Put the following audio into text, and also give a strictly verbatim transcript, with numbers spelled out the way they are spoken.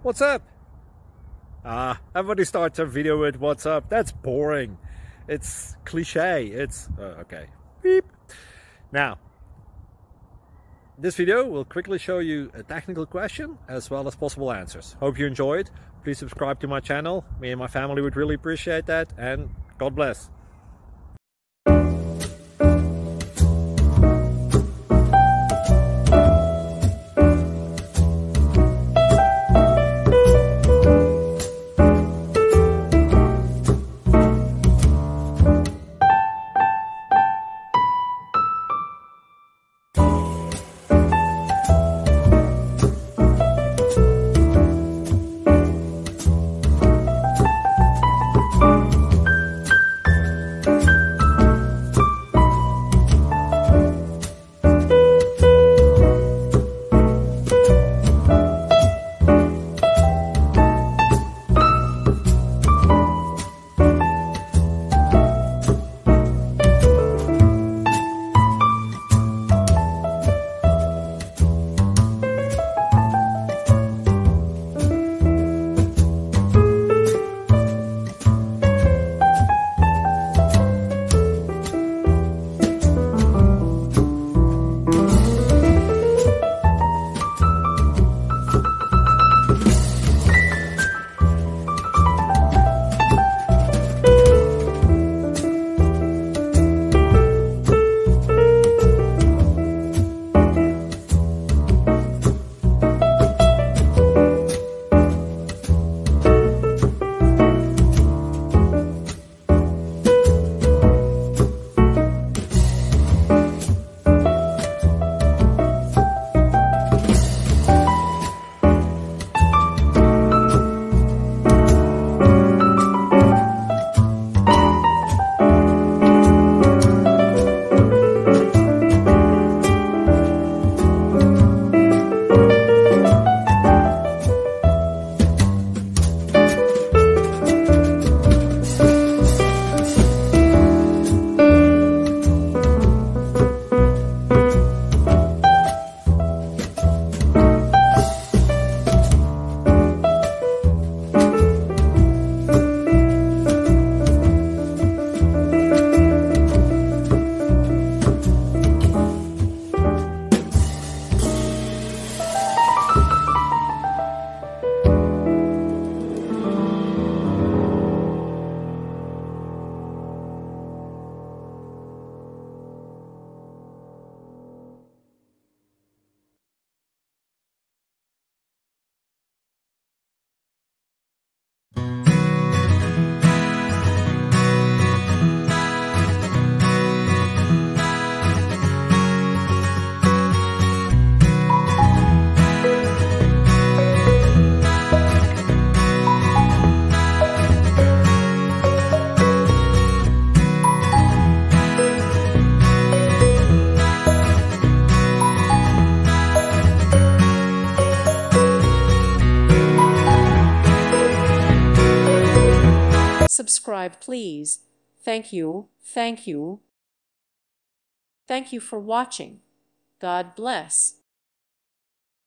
What's up? Ah, everybody starts a video with what's up. That's boring. It's cliche. It's uh, okay. Beep. Now, this video will quickly show you a technical question as well as possible answers. Hope you enjoy it. Please subscribe to my channel. Me and my family would really appreciate that, and God bless. Subscribe, please. Thank you. Thank you. Thank you for watching. God bless.